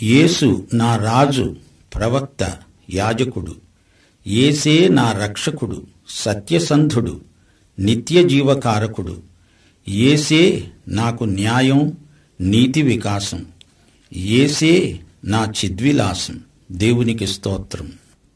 యేసు నా రాజు, ప్రవక్త, యాజకుడు. యేసే నా రక్షకుడు, సత్యసంధుడు, నిత్యజీవకారకుడు. యేసే నాకు న్యాయం, నీతి వికాసం. యేసే నా చిద్విలాసం. దేవునికి స్తోత్రం.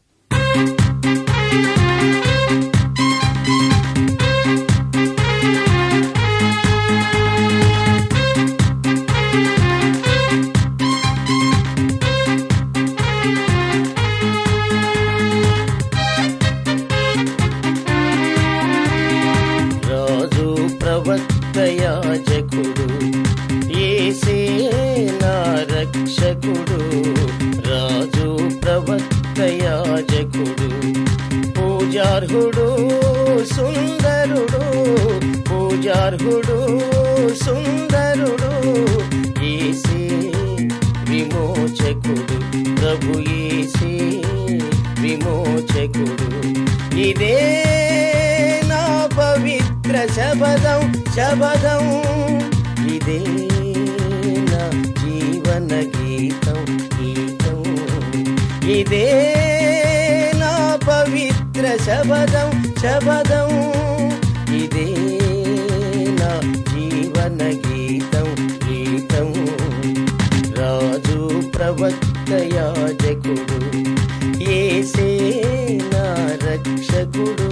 ప్రవక్త యాజకుడు, యేసే నా రక్షకుడు. రాజు ప్రవక్త యాజకుడు, పూజార్హుడు సుందరుడు, పూజార్హుడు సుందరుడు. యేసే విమోచకుడు, ప్రభు యేసే విమోచకుడు. ఇదే నా పవిత్ర శబదం, శబదం. ఇదే నా జీవన గీతం, గీతం. ఇదే నా పవిత్ర శబదం, శబదం. ఇదే నా జీవన గీతం, గీతం. రాజు ప్రవక్త యాజకుడు, యేసే నా రక్షకుడు.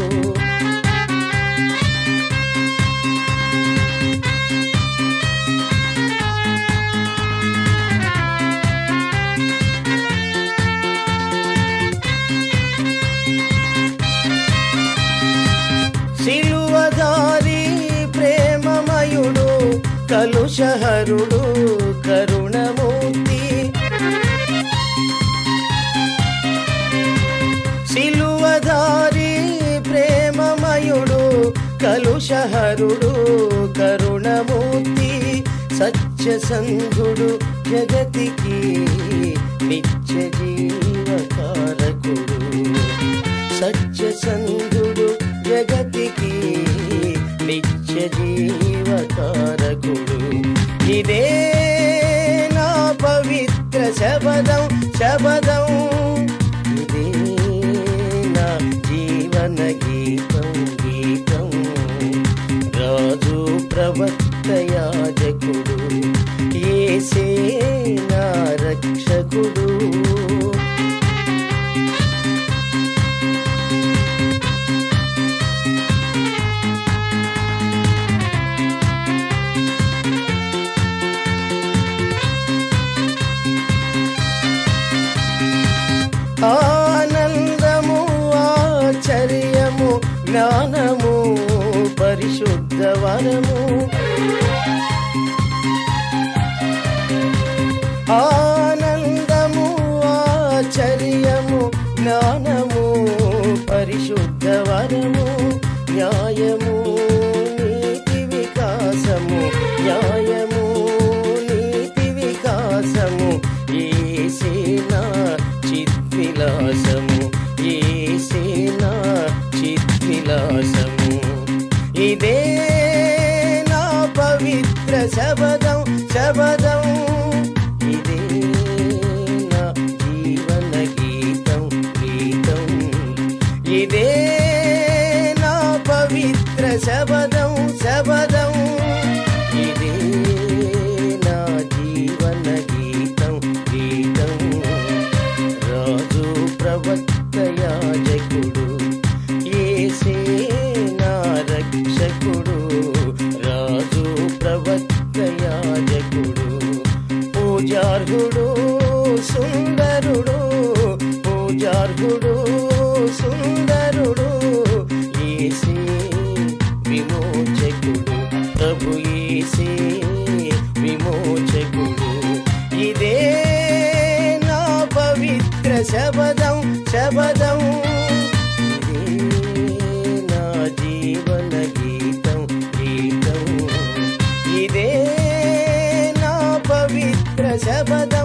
సిలువధారి ప్రేమమయుడు, కలుషహరుడు కరుణమూర్తి. సిలువధారి ప్రేమమయుడు, కలుషహరుడు కరుణమూర్తి. సత్యసంధుడు జగతికి నిత్య జీవకారకుడు. సత్యసంధుడు జగతికి నిత్య జీవకారకుడు. ఇదే నా పవిత్ర శబదం, శబదం. ఇదే నా జీవన గీతం, గీతం. రాజు ప్రవక్త యాజకుడు, యేసే నా రక్షకుడు. ఆనందము ఆశ్చర్యము జ్ఞానము పరిశుద్ధ వరము. ఆనందము ఆశ్చర్యము జ్ఞానము పరిశుద్ధ వరము. న్యాయము నీతి వికాసము, న్యాయము నీతి వికాసము. యేసే నా చిద్విలాసము, యేసే నా చిద్విలాసము. ఇదే నా పవిత్ర శబదం, శబదం. ఇదే నా జీవన గీతం, గీతం. ఇదే నా పవిత్ర శబదం, శబదం. ఇదే నా జీవన గీతం, గీతం. రాజు ప్రవక్త యాజకుడు, యేసే నా రక్షకుడు. రాజు ప్రవక్త యాజకుడు, పూజార్హుడు సుందరుడు, పూజార్హుడు సుందరుడు. యేసే విమోచకుడు, ప్రభు యేసే విమోచకుడు. ఇదే నా పవిత్ర శబదం, శబదం. ఇదే నా జీవన గీతం, గీతం. ఇదే నా పవిత్ర శబదం.